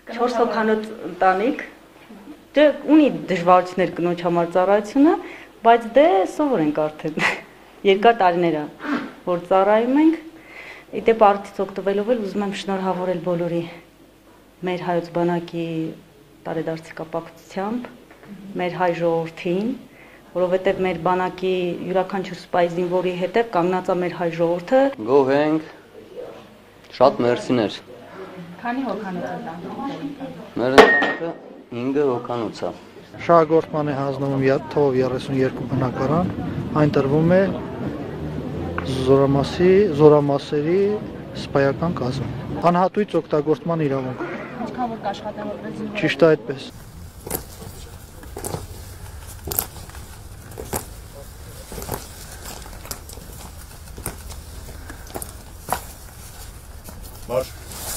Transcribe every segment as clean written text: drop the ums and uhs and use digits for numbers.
4 հոգանոց ընտանիք, դե ունի դժվարություններ կնոջ համար ծառայությունը, բայց դե սովոր ենք արդեն, երկար տարիներ է, որ ծառայում ենք, իդեպ արդից օգտվելով էլ ուզում եմ շնորհավորել բոլորի մեր հայոց բանակի տարեդարձի կապակցությամբ, մեր հայ ժողովրդին, որովհետև մեր բանակի յուրաքանչյուր սպայի զինվորի հետև կանգնած է մեր հայ ժողովուրդը։ Գոհ ենք, շատ մերսիներ։ Քանի հոգանոց ընտանիք։ Մեր ընտանիքը 5 հոգանոց է։ Շահագործման է հանձնվում թվով 32 բնակարան, այն տրվում է զորամասերի սպայական կազմ։ Անհատույց օգտագործման իրավունք։ Ինչքան որ կաշխատեն որպես զինվոր։ Ճիշտ է այդպես։ Marş.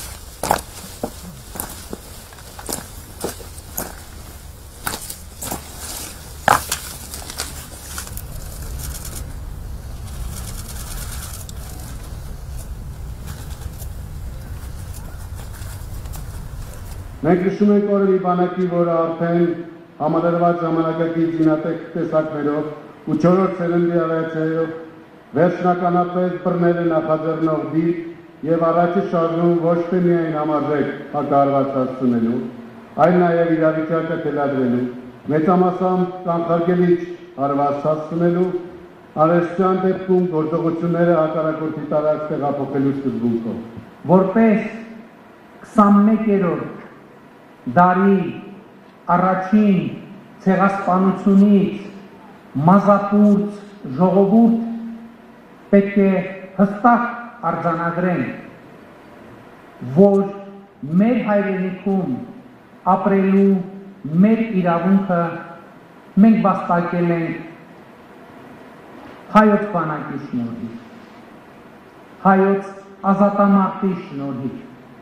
Մենք հիշում ենք օրերի բանակի, որը արդեն համադրված ժամանակակից զինատեք տեսակներով ու 4-րդ սերնդի ավիացիայով վերջնականապես բռնել է նախաձեռնող դիր եւ առաջի շարժում ոչ թե միայն համարժեք հակահարված հասցնելու, այլ նաեւ իրավիճակը թելադրելու, մեծամասամբ կանխարգելիչ հարված հասցնելու, արհեստյան դեպքում գործողությունները հակառակորդի տարածք տեղափոխելու սկզբունքով։ Որպես 21-րդ դարի առաջին ցեղասպանությունից մազապուրց ժողովուրդ պետք է հստակ արձանագրենք, որ մեր հայրենիքում ապրելու մեր իրավունքը մենք վաստակել ենք հայոց բանակի շնորհիվ, հայոց ազատամարտի շնորհիվ։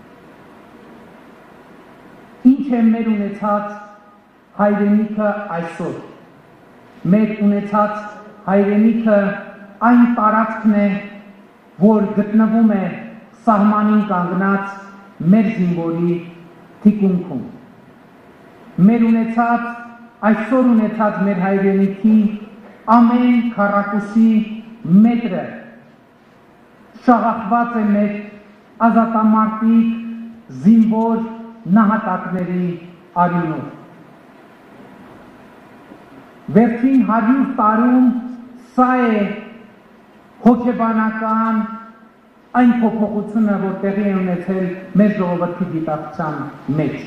Ինչ է մեր ունեցած հայրենիքը այսօր։ Մեր ունեցած հայրենիքը այն տարածքն է, որ գտնվում է սահմանին կանգնած մեր զինվորի թիկունքում։ Մեր ունեցած, այսօր ունեցած մեր հայրենիքի ամեն քառակուսի մետրը շաղախված է մեր ազատամարտիկ զինվոր նահատակների արյունով։ Վերջին 100 տարում սա է հոգեբանական այն փոփոխությունը, որ տեղի է ունեցել մեր ժողովրդի գիտակցության մեջ։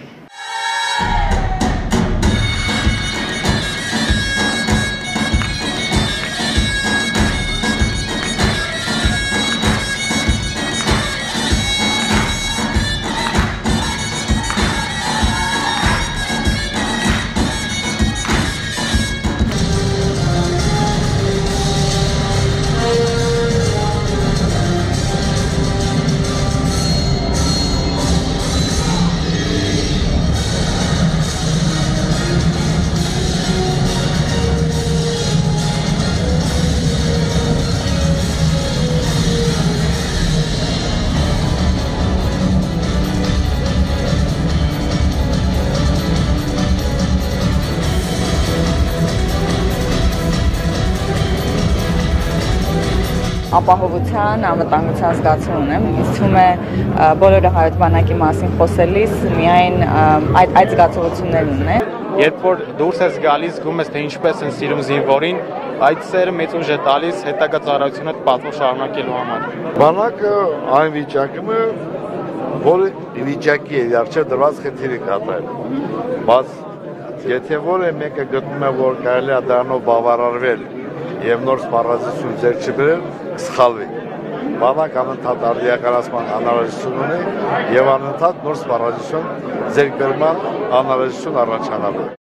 Ապահովության, անվտանգության զգացում ունեմ, ինձ թվում է բոլորը հայոց բանակի մասին խոսելիս միայն այդ զգացողություններ ունեն։ Երբ որ դուրս ես գալիս, զգում ես, թե ինչպես են սիրում զինվորին, այդ սերը մեծ ուժ է տալիս հետագա ծառայությունը պատվո շարունակելու համար։ Բանակը այն վիճակում է, որ վիճակի է արժե դրված խնդիրը կատարել։ Բայց եթե որը մեկը գտնում է, որ կարելի է դրանով բավարարվել եւ նոր սպառազություն ձեռք չբերել, կսխալվի։ Բանակ անընդհատ արդիականացման անհրաժեշտություն ունի եւ անընդհատ նոր սպառազություն ձեռք բերման անհրաժեշտություն առաջանալու։